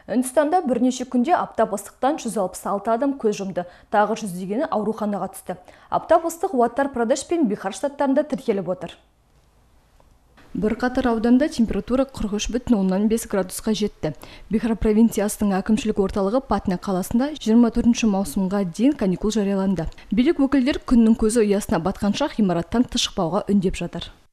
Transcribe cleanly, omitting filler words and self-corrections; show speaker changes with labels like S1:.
S1: Үндістанда бірнеше күнде аптап ыстықтан 166 адам көз жұмды. Тағы жүздегені ауруханаға түсті. Аптап ыстық Уаттар-Прадеш пен Бихар штаттарында тіркеліп отыр. Бірқатар ауданда температура 43,5 градусқа жетті. Бихар провинциясының әкімшілік орталығы Патна қаласында 24 маусымға дейін каникул жарияланды. Билік өкілдер күннің көзі ұясына батқанша ғимараттан тыс шықпауға үндеп жатыр.